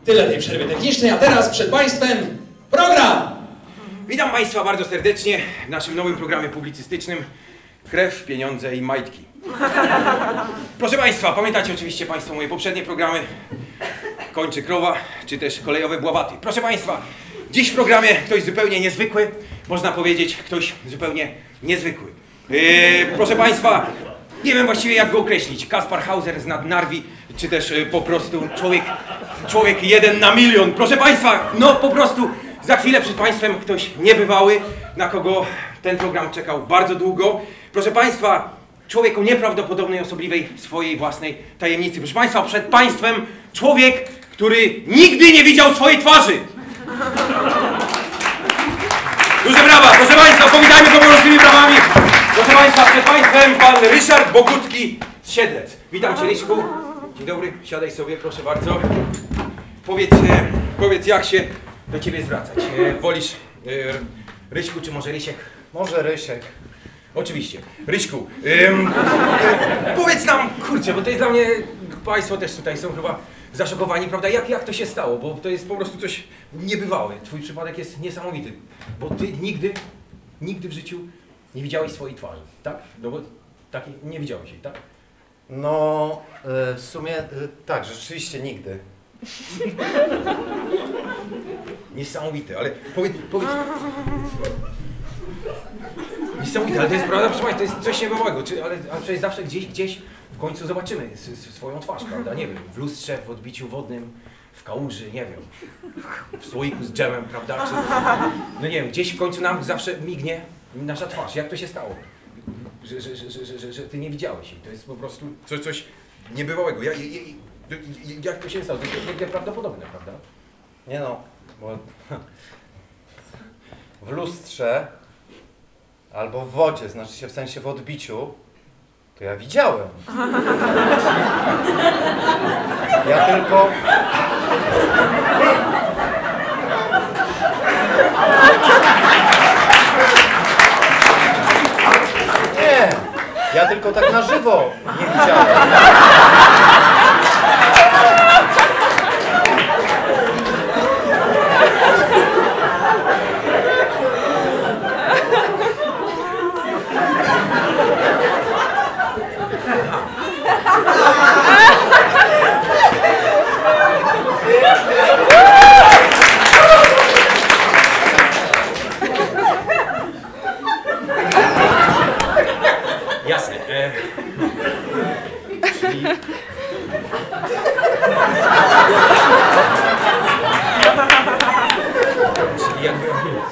Tyle tej przerwy technicznej, a teraz przed Państwem program! Witam Państwa bardzo serdecznie w naszym nowym programie publicystycznym Krew, pieniądze i majtki. Proszę Państwa, pamiętacie oczywiście Państwo moje poprzednie programy Kończy krowa, czy też Kolejowe bławaty. Proszę Państwa, dziś w programie ktoś zupełnie niezwykły, można powiedzieć ktoś zupełnie niezwykły. Proszę Państwa, nie wiem właściwie jak go określić. Kaspar Hauser z Narwi, czy też po prostu człowiek 1 na milion. Proszę Państwa, no po prostu za chwilę przed Państwem ktoś niebywały, na kogo ten program czekał bardzo długo. Proszę Państwa, człowiek o nieprawdopodobnej, osobliwej swojej własnej tajemnicy. Proszę Państwa, przed Państwem człowiek, który nigdy nie widział swojej twarzy. Duże brawa, proszę Państwa, powitajmy go gorącymi brawami. Proszę Państwa, przed Państwem pan Ryszard Bogucki z Siedlec. Witam Cię, Ryśku. Dzień dobry, siadaj sobie, proszę bardzo. Powiedz jak się do Ciebie zwracać. Wolisz Ryśku, czy może Rysiek? Może Rysiek. Oczywiście. Ryśku, powiedz nam, kurczę, bo to jest dla mnie, Państwo też tutaj są chyba zaszokowani, prawda? Jak to się stało? Bo to jest po prostu coś niebywałe. Twój przypadek jest niesamowity. Bo Ty nigdy w życiu nie widziałeś swojej twarzy, tak? No bo takiej nie widziałeś jej, tak? No, w sumie tak, rzeczywiście nigdy. Niesamowite, ale powiedz... Niesamowite, ale to jest prawda, proszę Państwa, to jest coś niebywałego, ale przecież zawsze gdzieś w końcu zobaczymy swoją twarz, prawda? Nie wiem, w lustrze, w odbiciu wodnym, w kałuży, nie wiem, w słoiku z dżemem, prawda? No nie wiem, gdzieś w końcu nam zawsze mignie nasza twarz. Jak to się stało? Że Ty nie widziałeś jej. To jest po prostu coś niebywałego. Jak to się stało? To jest nieprawdopodobne, prawda? Nie no, bo w lustrze albo w wodzie, znaczy się w sensie w odbiciu, to ja widziałem. Ja tylko... Nie, ja tylko tak na żywo nie widziałem. Jasne. Czyli jakby...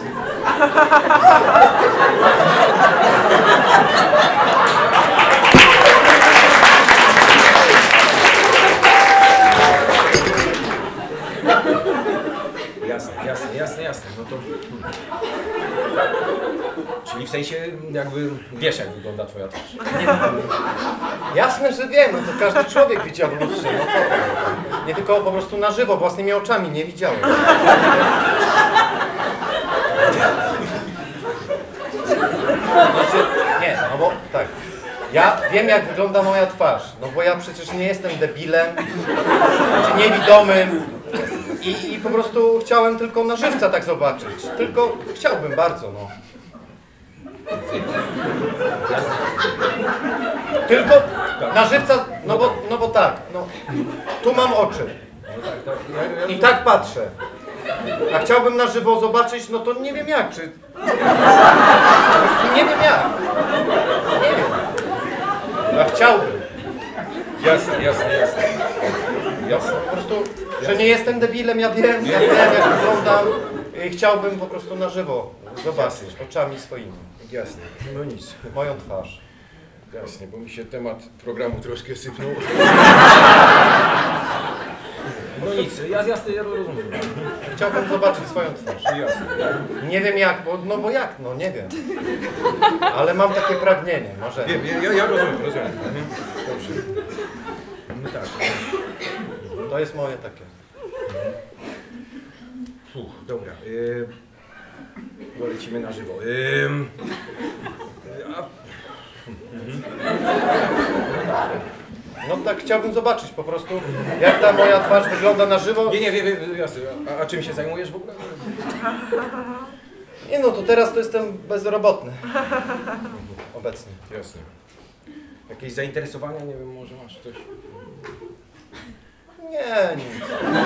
Jasne. No to... Czyli w sensie jakby wiesz, jak wygląda Twoja twarz. Jasne, że wiem, no to każdy człowiek widział w lustrze, no to nie tylko po prostu na żywo, własnymi oczami nie widziałem. Znaczy, nie, no bo tak, ja wiem jak wygląda moja twarz, no bo ja przecież nie jestem debilem, czy niewidomym i po prostu chciałem tylko na żywca tak zobaczyć, tylko chciałbym bardzo, no. Tylko na żywca, no bo tak, no, tu mam oczy i tak patrzę, a chciałbym na żywo zobaczyć, no to nie wiem jak, czy... Nie wiem jak, nie wiem, ja chciałbym. Jasne. Po prostu, że nie jestem debilem, ja wiem jak wyglądam i chciałbym po prostu na żywo zobaczyć oczami swoimi. Jasne. No nic. Moją twarz. Jasne, bo mi się temat programu troszkę sypnął. No nic, jasne, ja rozumiem. Chciałbym zobaczyć swoją twarz. Jasne. Nie wiem jak, bo jak, no nie wiem. Ale mam takie pragnienie, może. Wiem, ja rozumiem. Dobrze. No tak. To jest moje takie. Dobra. Lecimy na żywo. No tak chciałbym zobaczyć po prostu, jak ta moja twarz wygląda na żywo. Nie, jasne. A czym się zajmujesz w ogóle? Nie no, to teraz to jestem bezrobotny. Obecnie. Jasne. Jakieś zainteresowania? Nie wiem, może masz coś? Nie, nic.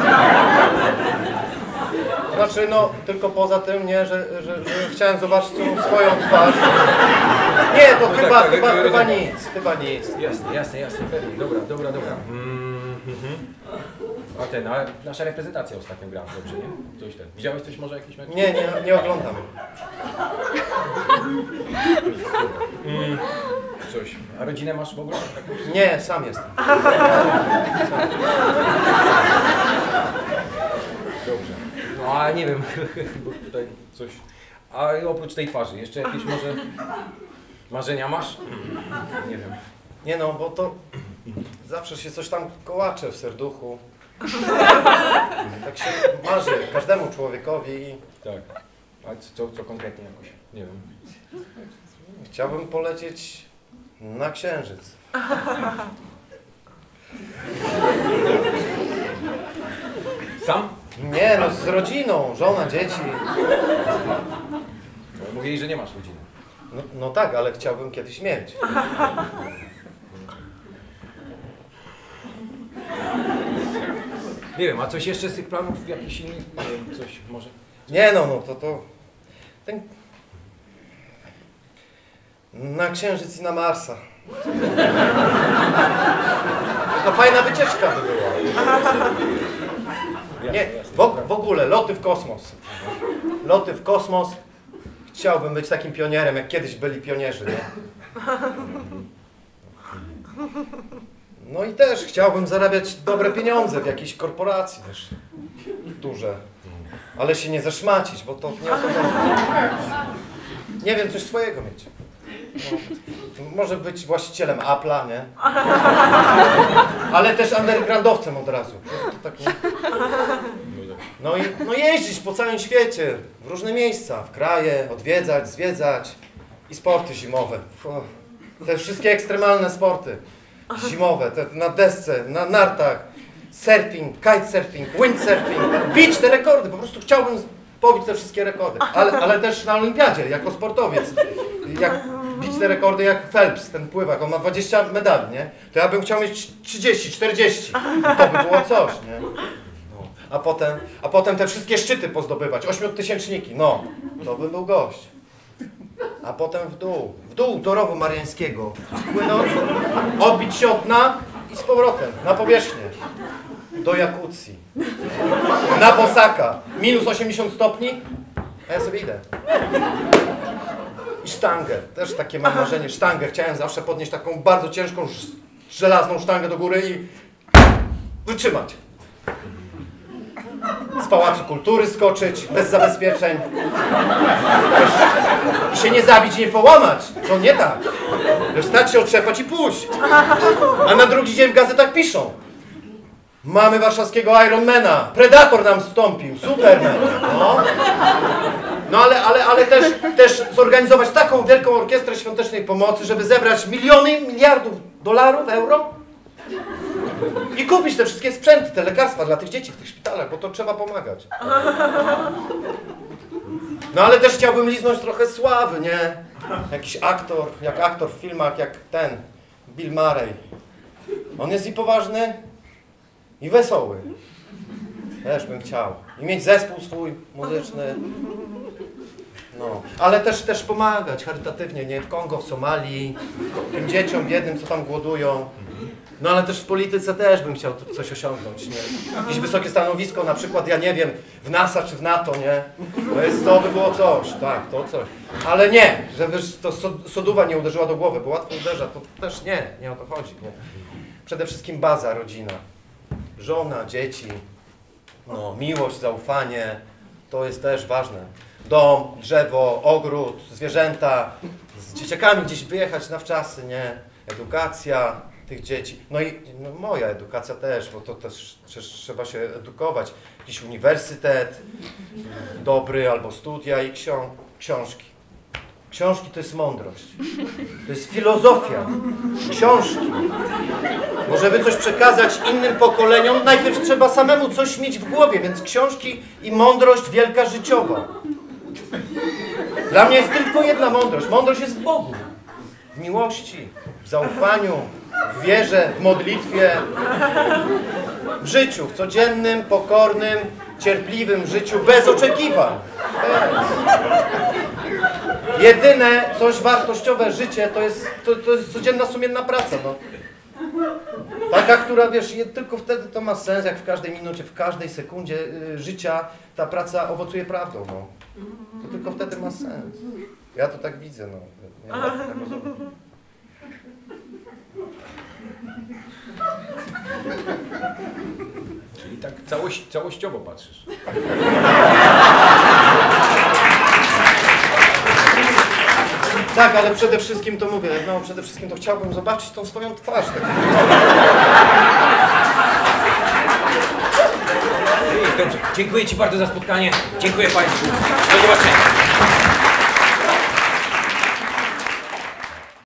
Znaczy, no, tylko poza tym, nie, że chciałem zobaczyć tą swoją twarz. Nie, to No chyba, tak, chyba nic, chyba nic. Jasne, pewnie. Dobra. A nasza reprezentacja ostatnio grała, dobrze, nie? Coś ten. Widziałeś coś może jakieś mecze? Nie oglądam. Coś. A rodzinę masz w ogóle? Nie, sam jestem. Dobrze. No a nie wiem, bo tutaj coś... A oprócz tej twarzy, jeszcze jakieś może marzenia masz? Nie wiem. Nie no, bo to zawsze się coś tam kołacze w serduchu. Tak się marzy każdemu człowiekowi i Tak. A co konkretnie jakoś? Nie wiem. chciałbym polecieć na Księżyc. Sam? Nie no, z rodziną, żona, dzieci. Mówili, że nie masz rodziny. No tak, ale chciałbym kiedyś mieć. Nie wiem, a coś jeszcze z tych planów jakichś innych? Nie wiem, coś może? Nie no, to... Ten... Na Księżyc i na Marsa. To fajna wycieczka by była. Nie, w ogóle, loty w kosmos. Loty w kosmos. Chciałbym być takim pionierem, jak kiedyś byli pionierzy, nie? No i też chciałbym zarabiać dobre pieniądze w jakiejś korporacji też. Duże. Ale się nie zaszmacić, bo to nie o to chodzi. Nie wiem, coś swojego mieć. No, może być właścicielem Apple'a, nie? Ale też undergroundowcem od razu. To tak, nie? No jeździć po całym świecie, w różne miejsca, w kraje, odwiedzać, zwiedzać i sporty zimowe. Te wszystkie ekstremalne sporty zimowe, te na desce, na nartach, surfing, kitesurfing, windsurfing, bić te rekordy, po prostu chciałbym pobić te wszystkie rekordy, ale też na olimpiadzie, jako sportowiec, jak bić te rekordy jak Phelps, ten pływak, on ma 20 medali, nie? To ja bym chciał mieć 30, 40, to by było coś, nie? A potem te wszystkie szczyty pozdobywać, 8-tysięczniki, no, to by był gość. A potem w dół do rowu mariańskiego, spłynąć, odbić się od dna i z powrotem, na powierzchnię, do Jakucji, na bosaka, minus 80 stopni, a ja sobie idę. I sztangę, też takie mam marzenie, sztangę, chciałem zawsze podnieść taką bardzo ciężką, żelazną sztangę do góry i wytrzymać. Z Pałacu Kultury skoczyć, bez zabezpieczeń. I się nie zabić, nie połamać. To nie tak. Stać się, otrzepać i pójść. A na drugi dzień w gazetach piszą: mamy warszawskiego Ironmana, Predator nam wstąpił, Superman. No ale też zorganizować taką wielką orkiestrę świątecznej pomocy, żeby zebrać miliony, miliardów dolarów, euro. I kupić te wszystkie sprzęty, te lekarstwa dla tych dzieci w tych szpitalach, bo to trzeba pomagać. No ale też chciałbym liznąć trochę sławy, nie? Jakiś aktor, jak aktor w filmach, jak ten, Bill Murray. On jest i poważny, i wesoły. Też bym chciał. I mieć zespół swój muzyczny. No, ale też pomagać charytatywnie, nie? W Kongo, w Somalii, tym dzieciom biednym, co tam głodują. No ale też w polityce też bym chciał coś osiągnąć, nie? Jakieś wysokie stanowisko, na przykład, ja nie wiem, w NASA czy w NATO, nie? To by było coś, tak, to coś. Ale nie, żeby to soduwa nie uderzyła do głowy, bo łatwo uderza, to też nie o to chodzi, nie? Przede wszystkim baza, rodzina. Żona, dzieci, no, miłość, zaufanie, to jest też ważne. Dom, drzewo, ogród, zwierzęta, z dzieciakami gdzieś wyjechać na wczasy, nie? Edukacja tych dzieci. No i moja edukacja też, bo to też trzeba się edukować. Jakiś uniwersytet dobry albo studia i książki. Książki to jest mądrość. To jest filozofia. Książki. Bo żeby coś przekazać innym pokoleniom, najpierw trzeba samemu coś mieć w głowie, więc książki i mądrość wielka życiowa. Dla mnie jest tylko jedna mądrość. Mądrość jest w Bogu. W miłości, w zaufaniu, w wierze, w modlitwie, w życiu, w codziennym, pokornym, cierpliwym życiu, bez oczekiwań. Jedyne coś wartościowe życie to jest codzienna, sumienna praca. No. Taka, która, wiesz, tylko wtedy to ma sens, jak w każdej minucie, w każdej sekundzie życia ta praca owocuje prawdą. No. To tylko wtedy ma sens. Ja to tak widzę. No. Ja tak rozumiem. Czyli tak całościowo patrzysz. Tak, ale przede wszystkim to mówię, no przede wszystkim to chciałbym zobaczyć tą swoją twarz. Tak. Dobrze, dziękuję Ci bardzo za spotkanie. Dziękuję Państwu. Do zobaczenia.